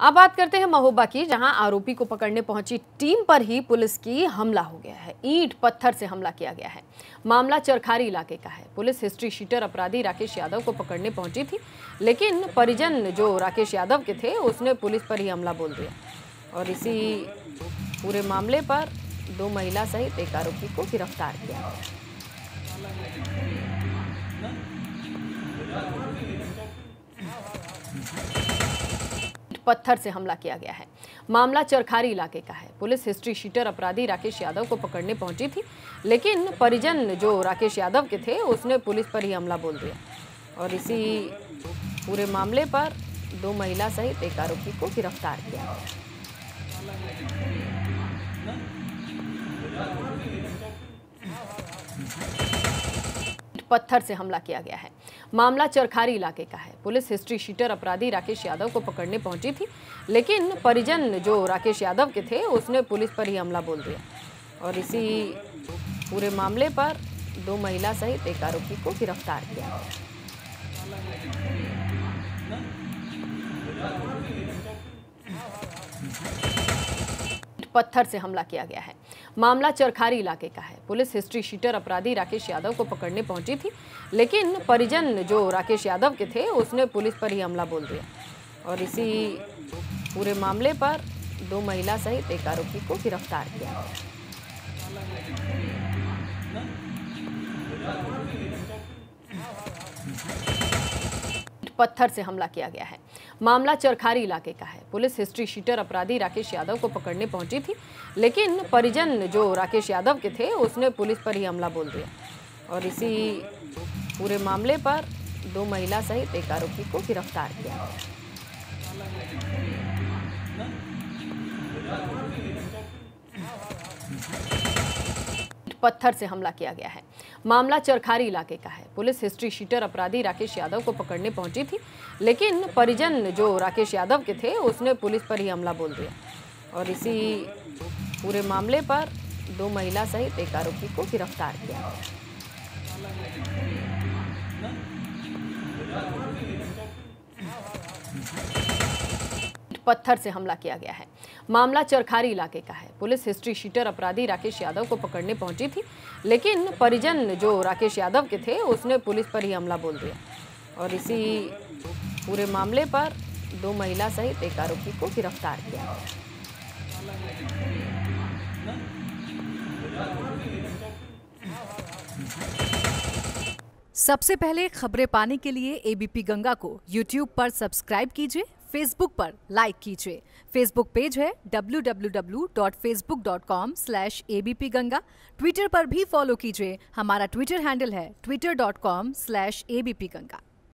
अब बात करते हैं महोबा की, जहां आरोपी को पकड़ने पहुंची टीम पर ही पुलिस की हमला हो गया है। ईंट पत्थर से हमला किया गया है। मामला चरखारी इलाके का है। पुलिस हिस्ट्री शीटर अपराधी राकेश यादव को पकड़ने पहुंची थी, लेकिन परिजन जो राकेश यादव के थे उसने पुलिस पर ही हमला बोल दिया और इसी पूरे मामले पर 2 महिला सहित एक आरोपी को गिरफ्तार किया गया। पत्थर से हमला किया गया है। मामला चरखारी इलाके का है। पुलिस हिस्ट्री शीटर अपराधी राकेश यादव को पकड़ने पहुंची थी, लेकिन परिजन जो राकेश यादव के थे उसने पुलिस पर ही हमला बोल दिया और इसी पूरे मामले पर 2 महिला सहित एक आरोपी को गिरफ्तार किया गया। पत्थर से हमला किया गया है। मामला चरखारी इलाके का है। पुलिस हिस्ट्री शीटर अपराधी राकेश यादव को पकड़ने पहुंची थी, लेकिन परिजन जो राकेश यादव के थे उसने पुलिस पर ही हमला बोल दिया और इसी पूरे मामले पर 2 महिला सहित एक आरोपी को गिरफ्तार किया गया। पत्थर से हमला किया गया है। मामला चरखारी इलाके का है। पुलिस हिस्ट्री शीटर अपराधी राकेश यादव को पकड़ने पहुंची थी, लेकिन परिजन जो राकेश यादव के थे उसने पुलिस पर ही हमला बोल दिया और इसी पूरे मामले पर 2 महिला सहित एक आरोपी को गिरफ्तार किया गया। पत्थर से हमला किया गया है। मामला चरखारी इलाके का है। पुलिस हिस्ट्री शीटर अपराधी राकेश यादव को पकड़ने पहुंची थी, लेकिन परिजन जो राकेश यादव के थे उसने पुलिस पर ही हमला बोल दिया और इसी पूरे मामले पर 2 महिला सहित एक आरोपी को गिरफ्तार किया गया। पत्थर से हमला किया गया है। मामला चरखारी इलाके का है। पुलिस हिस्ट्री शीटर अपराधी राकेश यादव को पकड़ने पहुंची थी, लेकिन परिजन जो राकेश यादव के थे उसने पुलिस पर ही हमला बोल दिया और इसी पूरे मामले पर 2 महिला सहित एक आरोपी को गिरफ्तार किया गया। पत्थर से हमला किया गया है। मामला चरखारी इलाके का है। पुलिस हिस्ट्री शीटर अपराधी राकेश यादव को पकड़ने पहुंची थी, लेकिन परिजन जो राकेश यादव के थे उसने पुलिस पर ही हमला बोल दिया और इसी पूरे मामले पर 2 महिला सहित एक आरोपी को गिरफ्तार किया गया। सबसे पहले खबरें पाने के लिए एबीपी गंगा को यूट्यूब पर सब्सक्राइब कीजिए, फेसबुक पर लाइक कीजिए। फेसबुक पेज है www.facebook.com/abp गंगा। ट्विटर पर भी फॉलो कीजिए। हमारा ट्विटर हैंडल है twitter.com/abp गंगा।